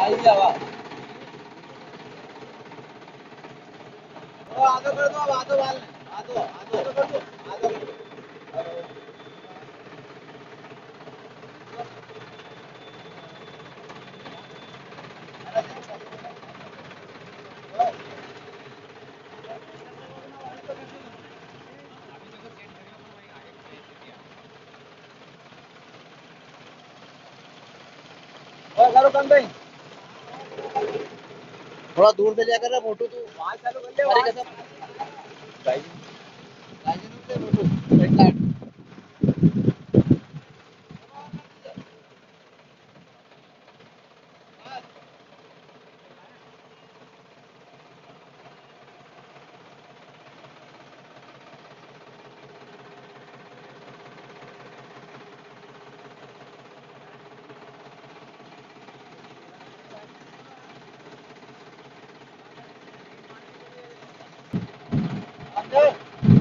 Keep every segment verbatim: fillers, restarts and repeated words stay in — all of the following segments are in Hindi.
आई भी हवा वो आधो कर दो अब आधो वाल आधो आधो कर दो आधो कर दो और करो कम भाई थोड़ा दूर से जाकर ना फोटो तू वहां चालू कर ले हमारी कसम भाई राजन से फोटो रेड लाइट अंदर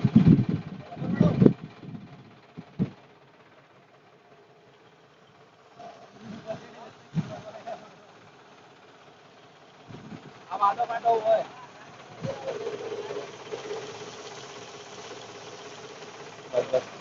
अब आधो बैठा हुआ है बस बस